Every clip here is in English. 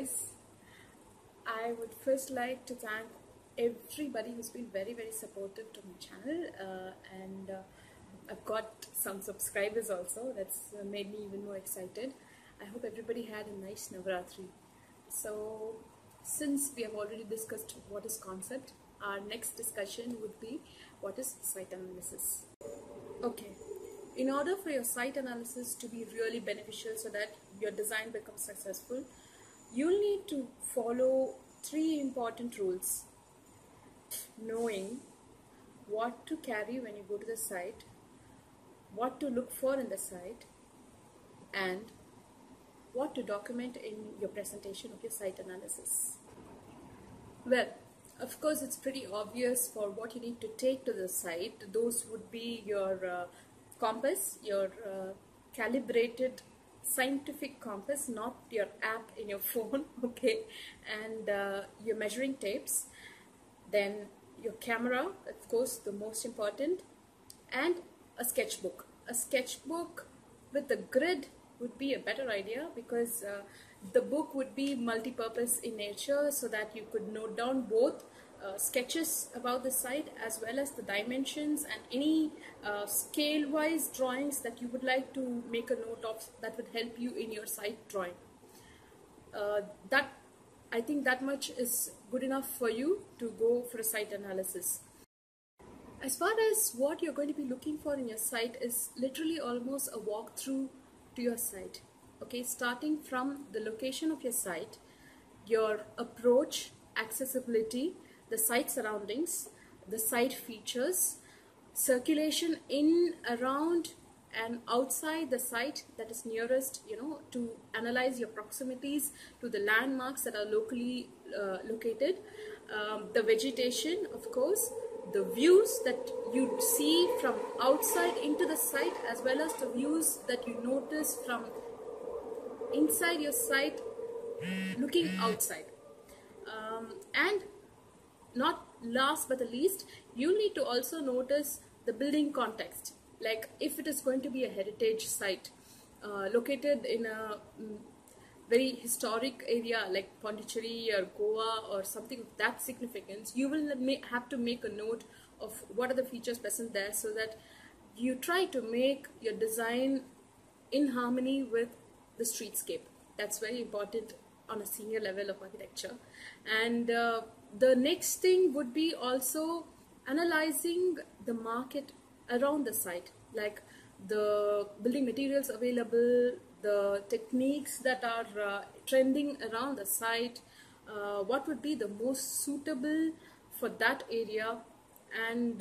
guys. I would first like to thank everybody who's been very supportive to my channel, and I've got some subscribers also. That's made me even more excited. I hope everybody had a nice Navaratri. So since we have already discussed what is concept, our next discussion would be what is site analysis. Okay, in order for your site analysis to be really beneficial so that your design becomes successful, you'll need to follow 3 important rules: knowing what to carry when you go to the site, what to look for in the site, and what to document in your presentation of your site analysis. Well, of course, it's pretty obvious for what you need to take to the site. Those would be your compass, your calibrated scientific compass, not your app in your phone, okay, and your measuring tapes, then your camera, of course, the most important, and a sketchbook. A sketchbook with a grid would be a better idea, because the book would be multi-purpose in nature, so that you could note down both sketches about the site as well as the dimensions and any scale-wise drawings that you would like to make a note of that would help you in your site drawing. I think that much is good enough for you to go for a site analysis. As far as what you're going to be looking for in your site is literally almost a walkthrough to your site. Okay, starting from the location of your site, your approach, accessibility, the site surroundings, the site features, circulation in, around and outside the site that is nearest, to analyze your proximities to the landmarks that are locally located, the vegetation, of course, the views that you see from outside into the site, as well as the views that you notice from inside your site looking outside. And not last but the least, you need to also notice the building context. Like if it is going to be a heritage site located in a very historic area like Pondicherry or Goa or something of that significance, you will have to make a note of what are the features present there, so that you try to make your design in harmony with the streetscape. That's very important on a senior level of architecture. And the next thing would be also analyzing the market around the site, like the building materials available, the techniques that are trending around the site, what would be the most suitable for that area, and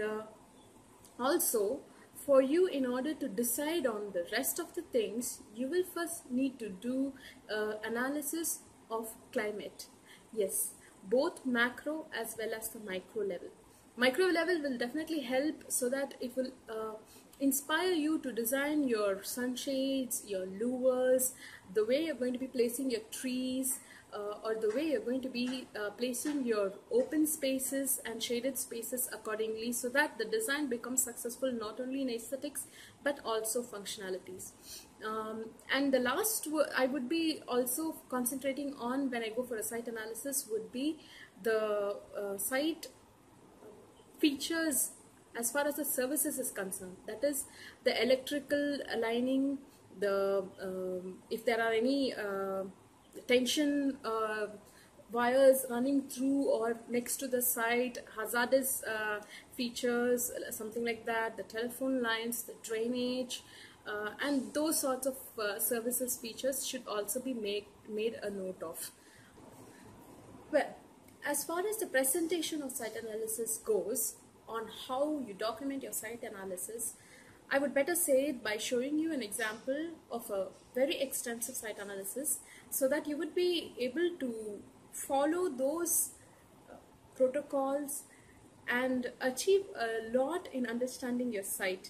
also for you, in order to decide on the rest of the things, you will first need to do analysis of climate. Yes, both macro as well as the micro level. Micro level will definitely help, so that it will inspire you to design your sunshades, your louvers, the way you're going to be placing your trees, or the way you're going to be placing your open spaces and shaded spaces accordingly, so that the design becomes successful not only in aesthetics but also functionalities. And the last I would be also concentrating on when I go for a site analysis would be the site features as far as the services is concerned. That is the electrical aligning, the if there are any tension wires running through or next to the site, hazardous features, something like that, the telephone lines, the drainage, and those sorts of services features should also be made a note of. Well, as far as the presentation of site analysis goes, on how you document your site analysis, I would better say it by showing you an example of a very extensive site analysis, so that you would be able to follow those protocols and achieve a lot in understanding your site.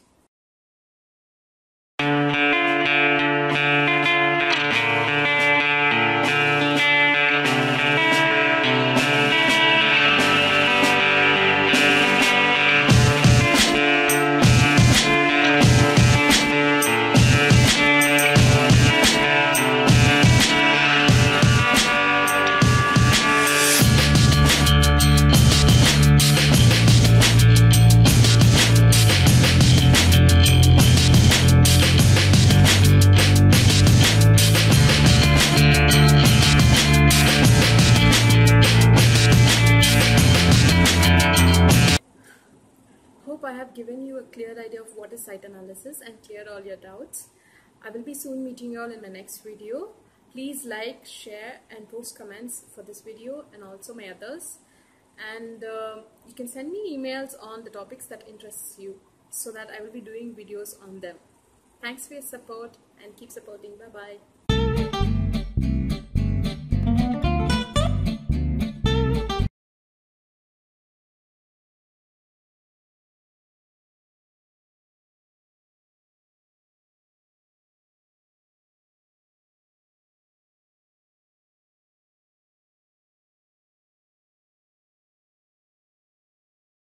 clear idea of what is site analysis and clear all your doubts. I will be soon meeting you all in my next video. Please like, share and post comments for this video and also my others. And you can send me emails on the topics that interests you so that I will be doing videos on them. Thanks for your support and keep supporting. Bye bye.